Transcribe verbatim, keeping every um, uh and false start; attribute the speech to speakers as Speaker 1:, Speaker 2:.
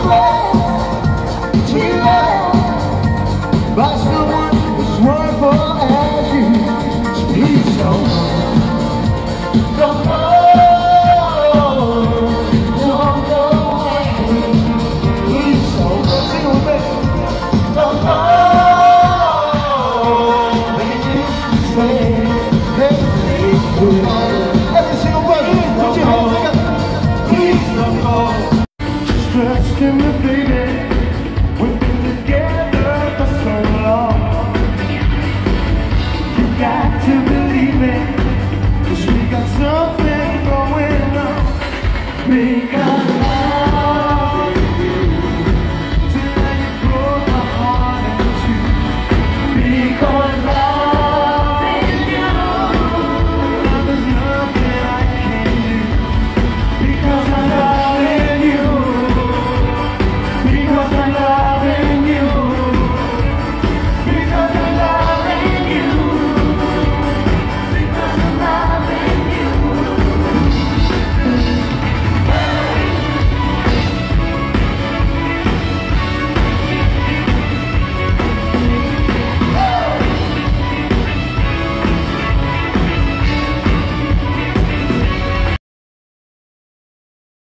Speaker 1: by someone as wonderful as you. So please don't go, don't go, don't go away. Please don't go, sing it with me. Don't go, baby, stay, hey, stay. Every single brother, put your hands together. Please don't go. Stretched in the day.